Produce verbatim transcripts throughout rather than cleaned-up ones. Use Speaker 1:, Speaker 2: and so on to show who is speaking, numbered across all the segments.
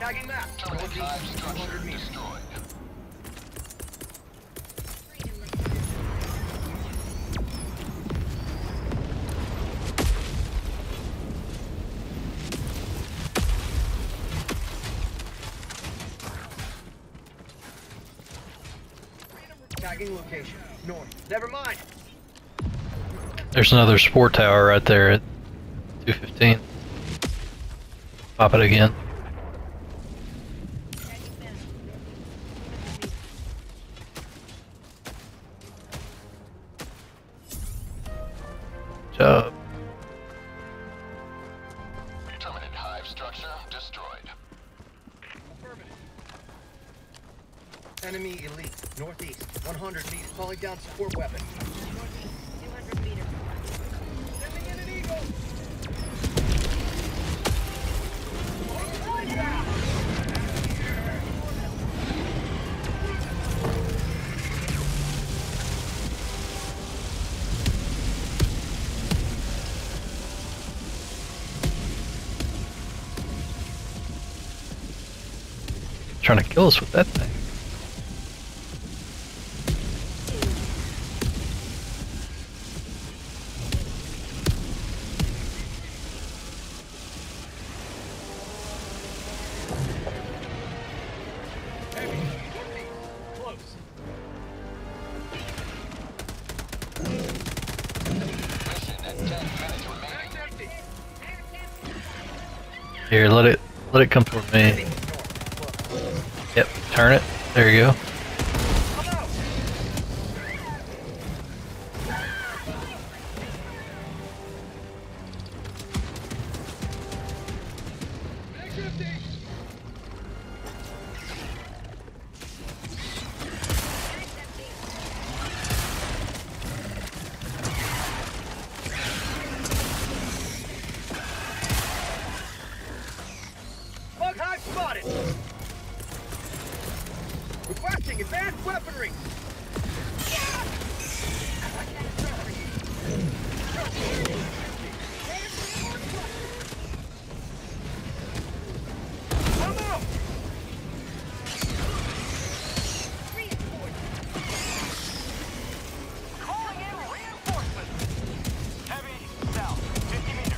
Speaker 1: Tagging map.
Speaker 2: Terminate hive structure destroyed.
Speaker 1: Tagging location. North. Never mind.
Speaker 3: There's another support tower right there at two fifteen. Pop it again. Good job.
Speaker 2: Terminate hive structure destroyed.
Speaker 1: Enemy elite. Northeast. one hundred meters. Calling down support weapon.
Speaker 4: two hundred meters.
Speaker 1: Sending in an eagle.
Speaker 3: Trying to kill us with that thing. Here, let it let it come toward me. Yep, turn it. There you go.
Speaker 1: Bug hive spotted. Requesting advanced weaponry. Come out.
Speaker 5: Calling in reinforcements. Heavy south, fifty meters.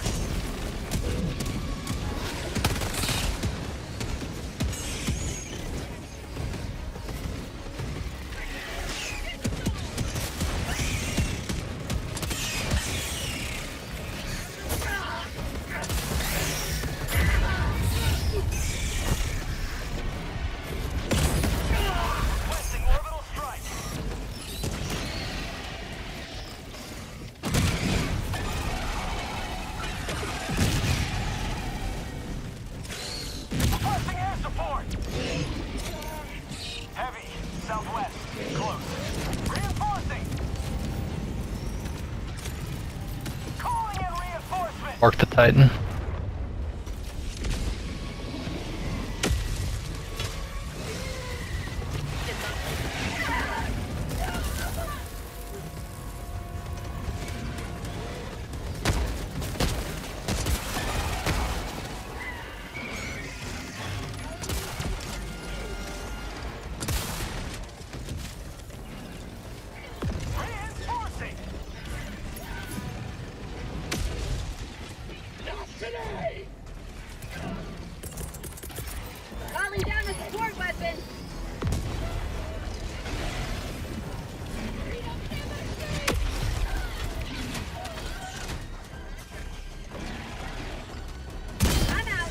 Speaker 5: Requesting orbital strike. Requesting air support. Heavy southwest, close. Reinforcing. Calling in reinforcement.
Speaker 3: Mark the Titan.
Speaker 5: Reinforcing.
Speaker 4: Calling down a support weapon. I'm out.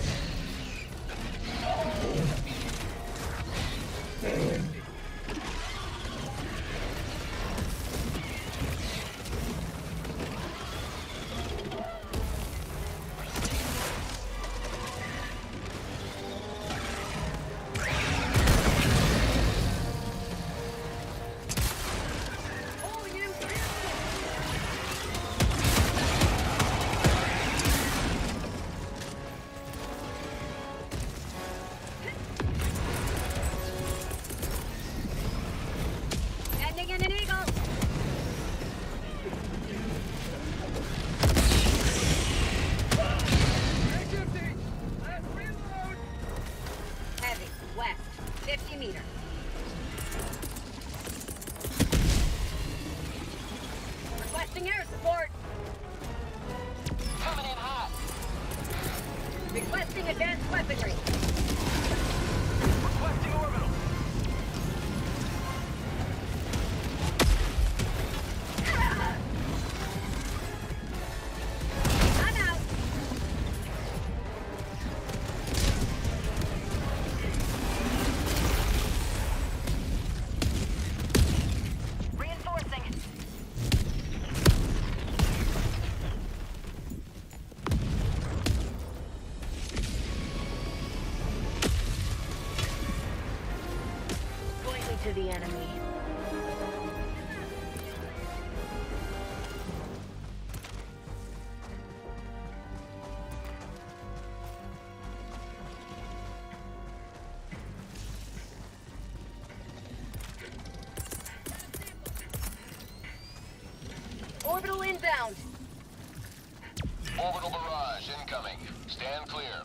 Speaker 4: support.
Speaker 5: Coming in hot.
Speaker 4: Requesting advanced weaponry.
Speaker 5: Requesting orbital.
Speaker 4: I'm out.
Speaker 5: Reinforcing.
Speaker 4: Point me to the enemy. Orbital inbound.
Speaker 2: Orbital barrage incoming. Stand clear.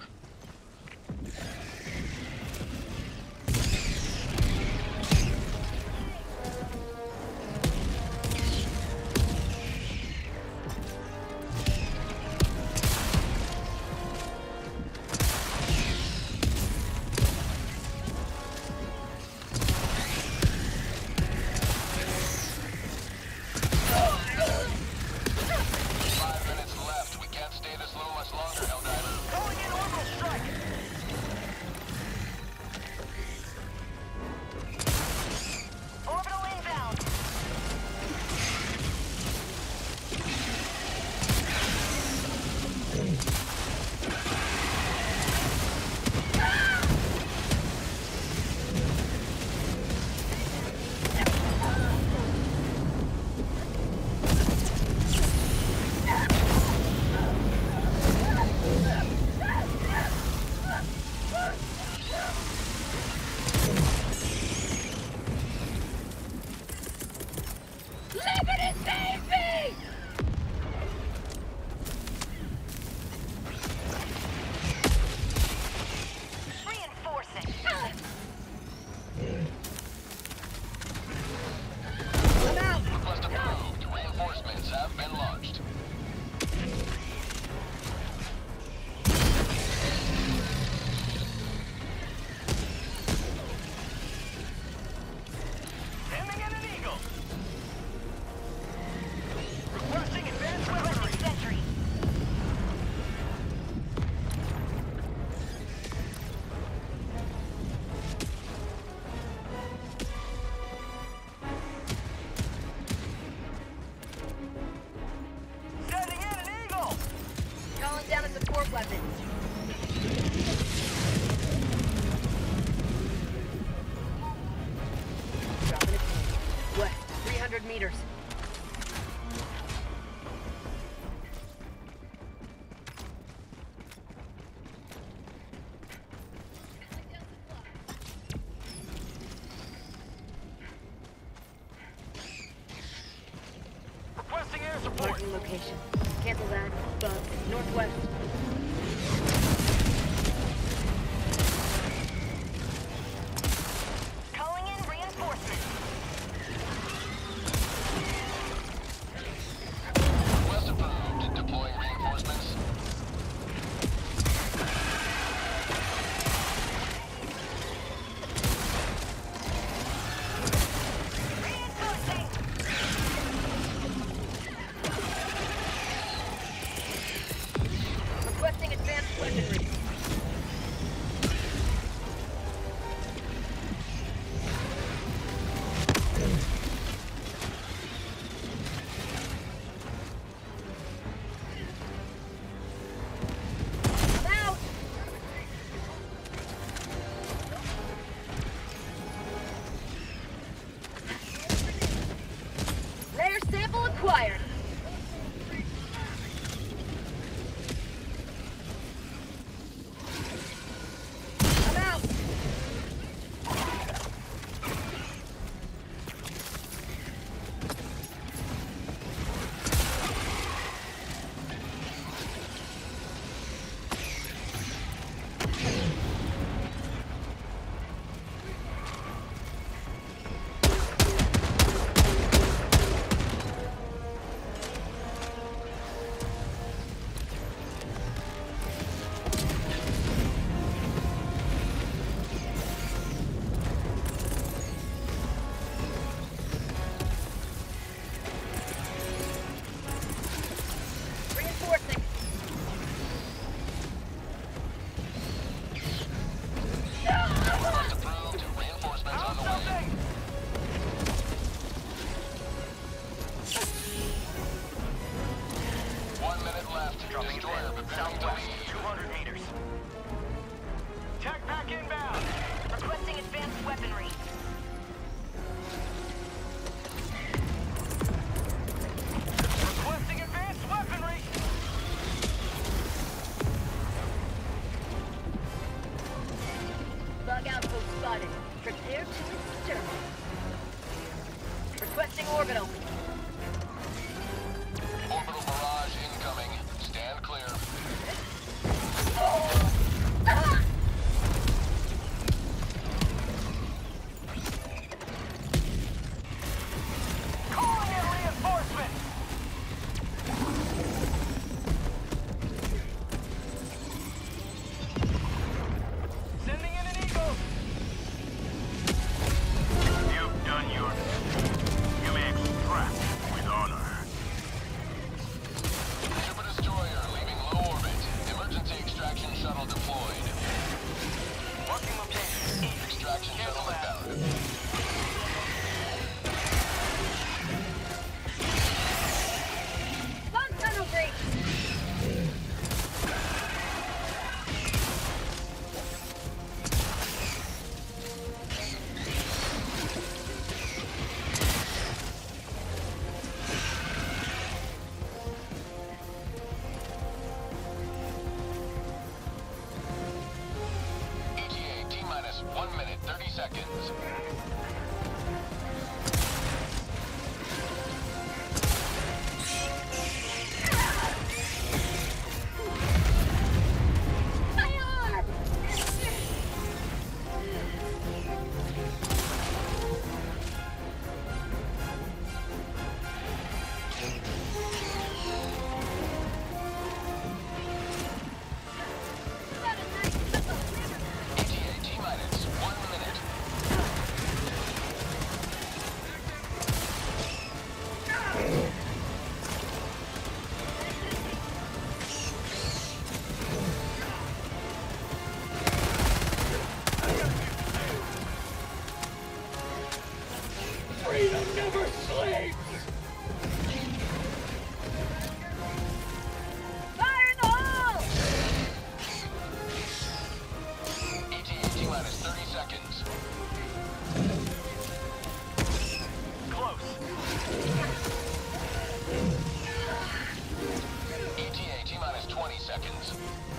Speaker 2: Five minutes left. We can't stay this low much longer, Helldiver.
Speaker 5: Calling in orbital strike. Orbital inbound.
Speaker 4: Liberty save me!
Speaker 5: Reinforcing.
Speaker 4: I'm out.
Speaker 2: Request approved. Reinforcements have been launched.
Speaker 5: Sending in an eagle. Requesting advanced weaponry.
Speaker 4: Sentry.
Speaker 5: Sending in an eagle.
Speaker 4: Calling down a support weapon. Dropping a pin. West, three hundred meters.
Speaker 5: Requesting air support.
Speaker 4: Marking location. Cancel that. Bug. Northwest.
Speaker 5: Calling in reinforcements.
Speaker 2: Request approved. Deploying reinforcements.
Speaker 5: Reinforcing.
Speaker 4: Requesting advanced weaponry.
Speaker 5: Dropping it
Speaker 2: Destroyer
Speaker 5: in.
Speaker 2: preparing to
Speaker 5: Southwest,
Speaker 2: leave.
Speaker 5: two hundred meters. Tech pack inbound.
Speaker 4: Requesting advanced weaponry.
Speaker 5: Requesting advanced weaponry.
Speaker 4: Bug outpost spotted. Prepare to exterminate. Requesting orbital.
Speaker 2: Orbital barrage incoming. Stand clear.
Speaker 5: Calling in reinforcements. Sending in an eagle. You've done your best. You may extract with honor.
Speaker 2: Super destroyer leaving low orbit. Emergency extraction shuttle deployed.
Speaker 5: Marking location. East.
Speaker 2: Extraction
Speaker 5: Cancel
Speaker 2: shuttle
Speaker 5: that.
Speaker 2: inbound.
Speaker 4: Bomb tunnel breach.
Speaker 2: E T A T minus one minute thirty seconds.
Speaker 4: My arm!
Speaker 2: E T A T minus one minute.
Speaker 4: Fire in the hole!
Speaker 2: E T A T minus thirty seconds.
Speaker 5: Close.
Speaker 2: E T A T minus twenty seconds.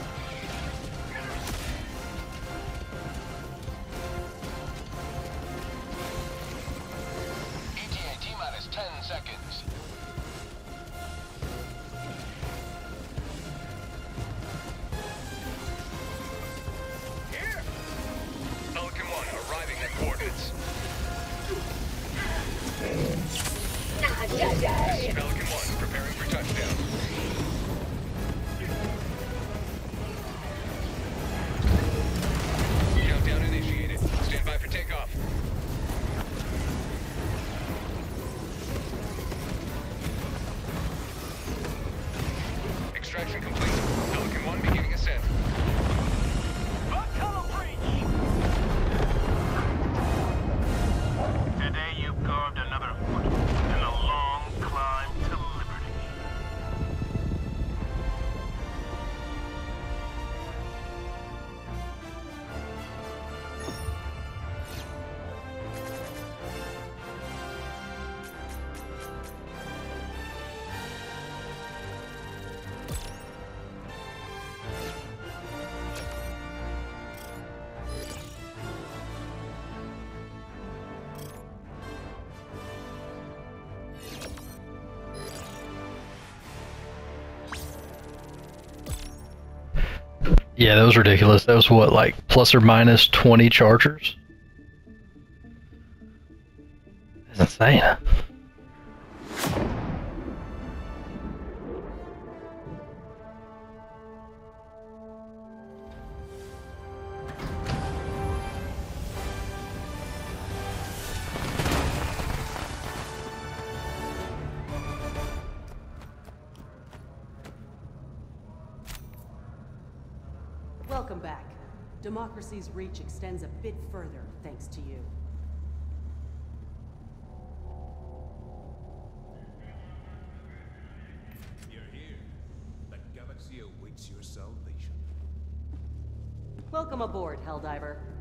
Speaker 2: E T A T minus ten seconds.
Speaker 5: Here. Pelican one arriving at coordinates. Pelican one preparing for touchdown. Countdown initiated. Stand by for takeoff. Extraction complete. Pelican one beginning ascent. Bug tunnel breach! Today you carved another foot in the long climb to liberty.
Speaker 3: Yeah, that was ridiculous. That was what, like plus or minus twenty chargers? That's insane.
Speaker 6: Welcome back. Democracy's reach extends a bit further thanks to you.
Speaker 7: You're here. The galaxy galaxy awaits your salvation.
Speaker 6: Welcome aboard, Helldiver.